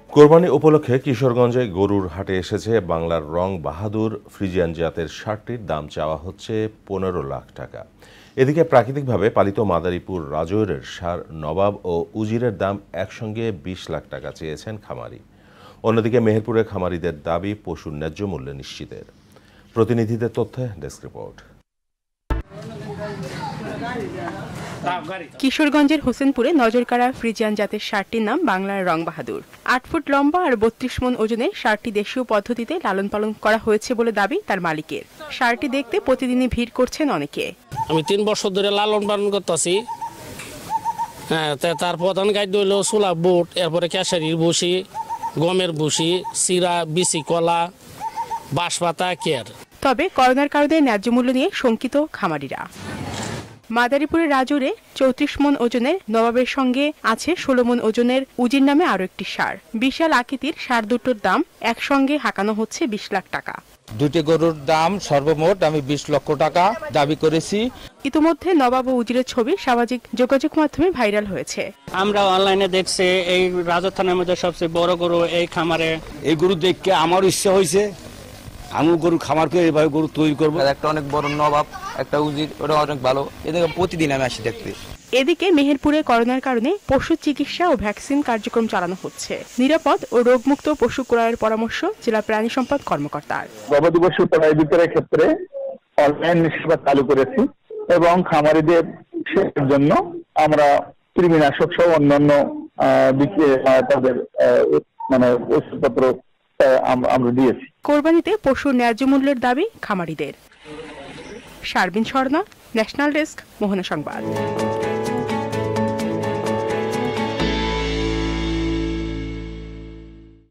কোরবানি উপলক্ষে কিশোরগঞ্জে গরুর হাটে এসেছে বাংলার রং বাহাদুর ফ্রিজিয়ান জাতের ষাঁড়টির দাম চাওয়া হচ্ছে 15 লাখ টাকা। এদিকে প্রাকৃতিকভাবে পালিত মাদারীপুর রাজৌরের ষাঁড় নবাব ও উজিরের দাম একসঙ্গে 20 লাখ টাকা চেয়েছেন খামারি। অন্যদিকে মেহেরপুরে খামারিদের দাবি পশুর ন্যায্য মূল্য নিশ্চিতের। প্রতিনিধিদের তথ্যে ডেস্ক রিপোর্ট। কিশোরগঞ্জের হোসেনপুরে নজরকাড়া ফ্রিজিয়ান জাতের ষাঁড়টির নাম বাংলার রং বাহাদুর। 8 ফুট লম্বা আর 32 মণ ওজনের ষাঁড়টি দেশীয় পদ্ধতিতে লালন পালন করা হয়েছে বলে দাবি তার মালিকের। ষাঁড়টি দেখতে প্রতিদিনই ভিড় করছেন অনেকে। আমি 3 বছর ধরে লালন পালন করতেছি। তার প্রধান খাদ্য হলো ছোলা বুট, এরপরে কেশারির ভুসি, গমের ভুসি, চিরা, বিচি কলা, বাঁশপাতা, কের। তবে করোনার কারণে ন্যায্য মূল্য নিয়ে শঙ্কিত খামারিরা। মাদারীপুরের রাজৌরে 34 মণ ওজনের নবাবের সঙ্গে আছে 16 মণ ওজনের উজির নামে আরো একটি ষাঁড়। বিশাল আকৃতির ষাঁড় দুটোর দাম একসঙ্গে হাঁকানো হচ্ছে 20 লাখ টাকা। দুটি গরুর দাম সর্বমোট আমি 20 লক্ষ টাকা দাবি করেছি। ইতিমধ্যে নবাব ও উজিরের ছবি সামাজিক যোগাযোগ মাধ্যমে ভাইরাল হয়েছে। আমরা অনলাইনে দেখছি এই রাজৌর থানার মধ্যে সবচেয়ে বড় গরু এই খামারে। এই গরু দেখে আমার ইচ্ছা হয়েছে আমি গরু খামার করে এইভাবে গরু তৈরি করবো। একটা অনেক বড় নবাব, একটা উজির, ওটা অনেক ভালো। এদিকে প্রতিদিন আমি আসি দেখতে। এদিকে মেহেরপুরে করোনার কারণে পশু চিকিৎসা ও ভ্যাকসিন কার্যক্রম চালানো হচ্ছে। নিরাপদ ও রোগমুক্ত পশু ক্রয়ের পরামর্শ জেলা প্রাণী সম্পদ কর্মকর্তার। গবাদি পশু ক্রয় বিক্রয়ের ক্ষেত্রে অনলাইন সেবা চালু করেছি এবং খামারিদের সেবার জন্য আমরা কৃমিনাশক সহ অন্যান্য তাদের ওষুধপত্র আমরা দিয়েছি। কোরবানিতে পশুর ন্যায্য মূল্যের দাবি খামারিদের। শারবিন স্বর্ণা, ন্যাশনাল ডেস্ক, মোহনা সংবাদ।